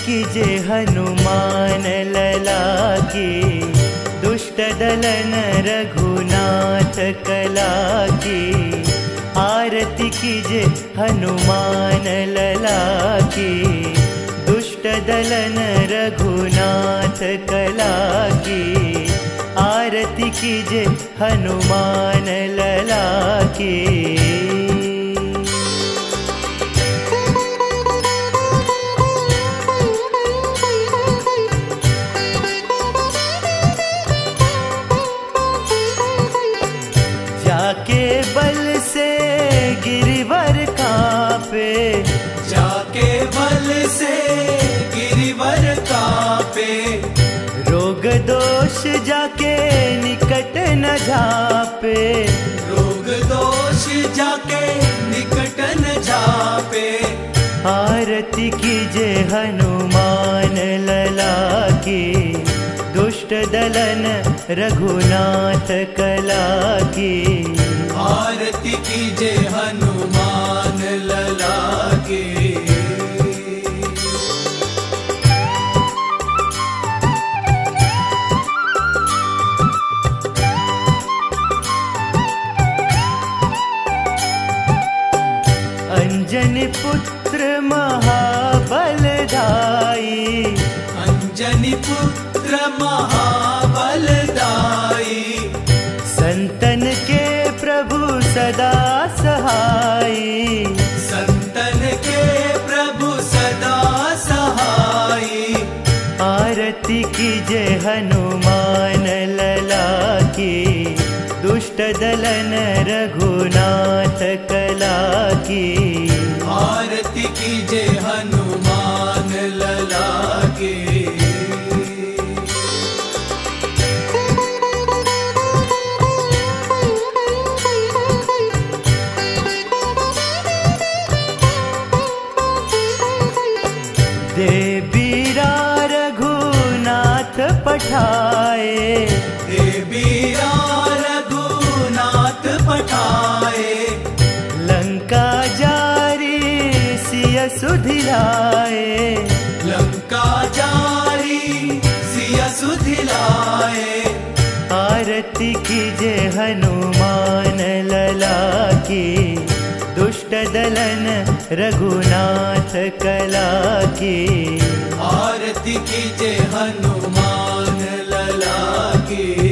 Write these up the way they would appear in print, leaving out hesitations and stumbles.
कीजे हनुमान लला की, दुष्ट दलन रघुनाथ कला की। आरती कीजे हनुमान लला की, दुष्ट दलन रघुनाथ कला की। आरती कीजे हनुमान लला की। जाके बल से गिरिवर कांपे, जाके बल से गिरिवर कांपे। रोग दोष जाके निकट न झापे, रोग दोष जाके निकट न झापे। आरती कीजे हनुमान लला की, दुष्ट दलन रघुनाथ कला की। आरती कीजे हनुमान लला की। अंजनी पुत्र महाबलदाई, अंजनी पुत्र महाबलदाई। संतन के प्रभु सदा सहाई, संतन के प्रभु सदा सहाई। आरती कीजे हनुमान लला की, दुष्ट दलन रघुनाथ कला की। आरती कीजे हनुमान लला की। दे बीरा रघुनाथ पठाए, दे बीरा रघुनाथ पठाए। लंका जारी सिय सुधिलाए, लंका जारी सिया सुधिलाए। आरती कीजे हनुमान लला की, दुष्ट दलन रघुनाथ कला की। आरती कीजे हनुमान लला की।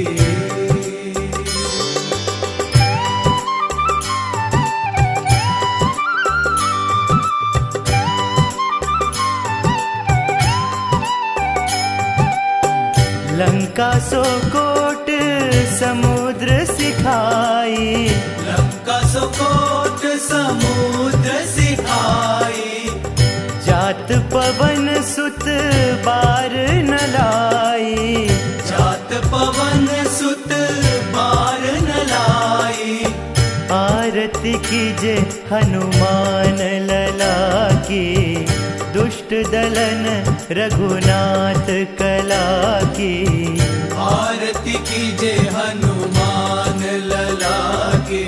लंका सो कोट समुद्र सिखाई, लंका सो कोट समुद्र सिखाई। जात पवन सुत बार न लाई, जात पवन सुत बार न लाई। आरती कीजे हनुमान लला की, दुष्ट दलन रघुनाथ कला की। आरती कीजे हनुमान लला की।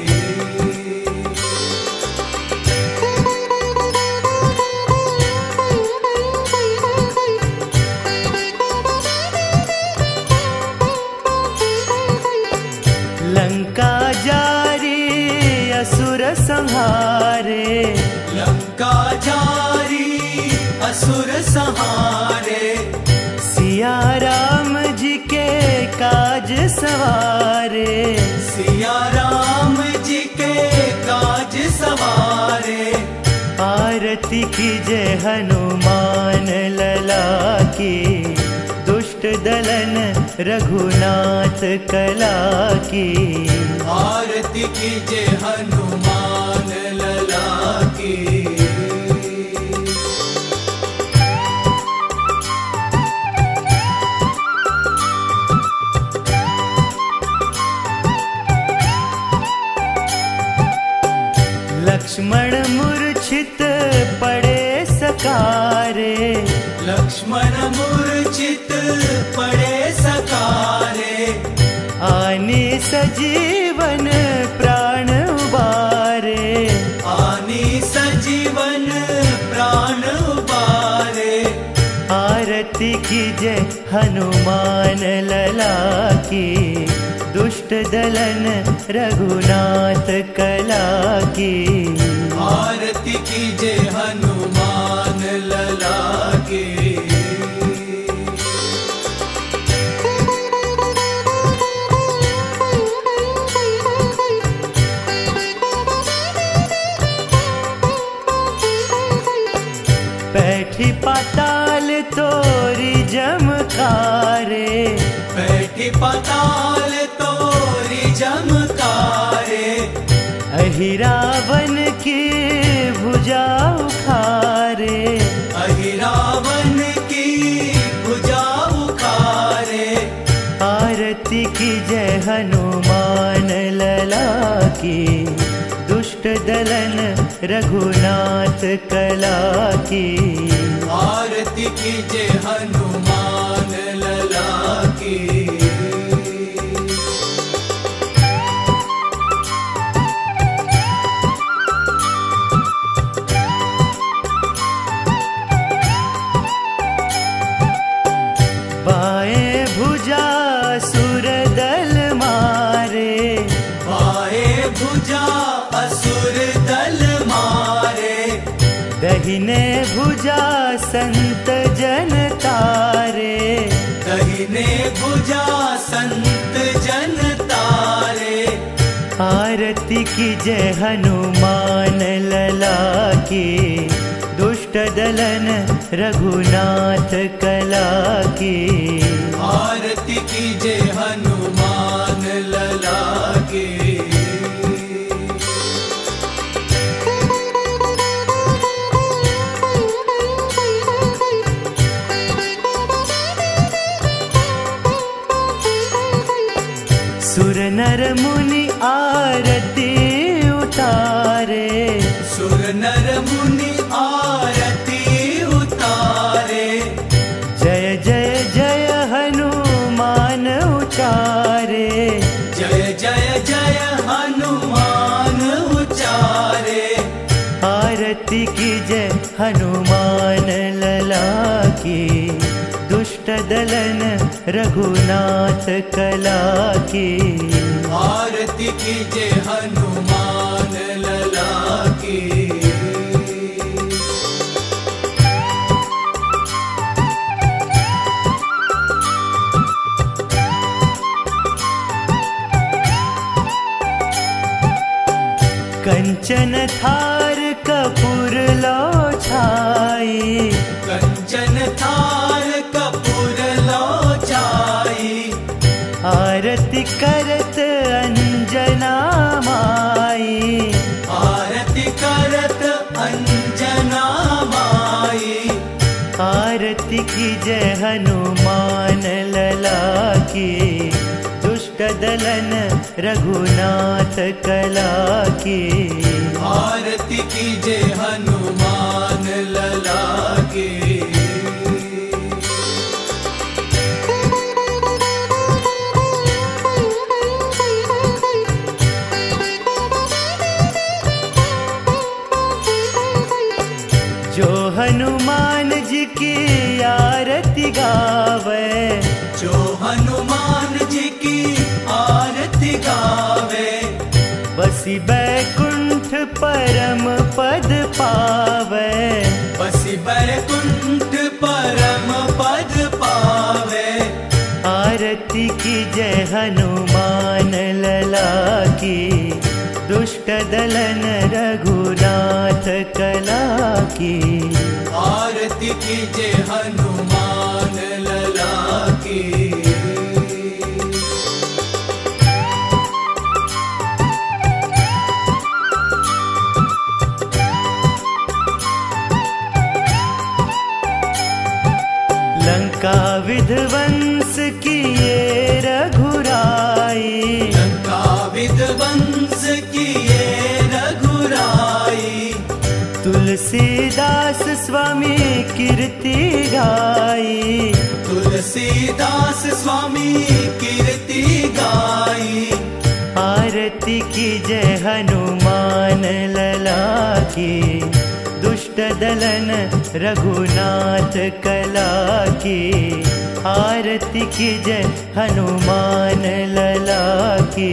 लंका जारी असुर संहारे, लंका जारी असुर संहारे। सिया राम जी के काज सवारे, सिया राम जी के काज सवारे। आरती कीजे हनुमान लला की, दुष्ट दलन रघुनाथ कला की। आरती कीजे हनुमान लला की। लक्ष्मण मूर्छित पड़े सकारे, लक्ष्मण मूर्छित पड़े सकारे। आनी सजीवन प्राण उबारे, आनी सजीवन प्राण उबारे। हनुमान लला की, दुष्ट दलन रघुनाथ कला की। आरती कीजे हनुमान लला की। बैठी पाताल तोरी जमकारे, बैठी पाताल तोरी जमकारे। अहिरावन की भुजा उखारे, अहिरावन की भुजा उखारे। आरती की जय हनुमान लला की, दुष्ट दलन रघुनाथ कला की। आरती कीजे हनुमान लला की। बाएं भुजा सुर दल मारे, बाएं भुजा असुर दल मारे। दहिने भुजा संत जन तारे, दहिने भुजा संत जन तारे। आरती की जय हनुमान लला की, दुष्ट दलन रघुनाथ कला की। आरती कीजे हनुमान लला की। सुर नर मुनि आरती उतारे, सुर नर मुनि आरती उतारे। जय जय जय हनुमान उचारे, जय जय जय हनुमान उचारे। आरती की जय हनुमान लला की, दुष्ट दलन रघुनाथ कला की। आरती कीजे हनुमान लला की। कंचन थार कपूर लो छाई, कंचन थार कपूर लो छाई। आरती करत अंजना माई, आरती करत अंजना माई। आरती की जय हनुमान लला की, दुष्ट दलन रघुनाथ कला की। आरती कीजे हनुमान लला की। जो हनुमान जी की आरती गावे, जो हनुमान जी की आरती गावे। बसी बैकुंठ परम पद पावे, बसी बैकुंठ परम पद पावे। आरती की जय हनुमान लला की, दुष्ट दलन रघुनाथ कला की। आरती कीजे हनुमान लला की। लंका विध्वंस किए रघुराई, लंका विध्वंस किए रघुराई। तुलसीदास स्वामी कीर्ति गाई, तुलसीदास स्वामी कीर्ति गाई। आरती की जय हनुमान लला की, दुष्ट दुष्ट दलन रघुनाथ कला की। आरती कीजय हनुमान लला की।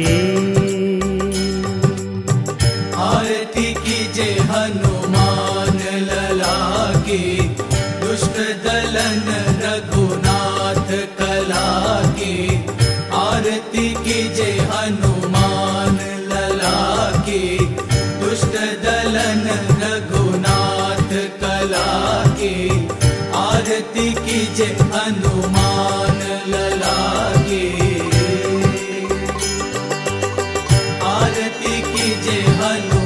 आरती कीजय हनुमान लला की। दुष्ट दलन रघुनाथ कला की। आरती कीजय हनुमान लला की। दुष्ट दलन रघुनाथ कला की। आरती कीजय हनुमान लला की। आरती कीजय हनुमान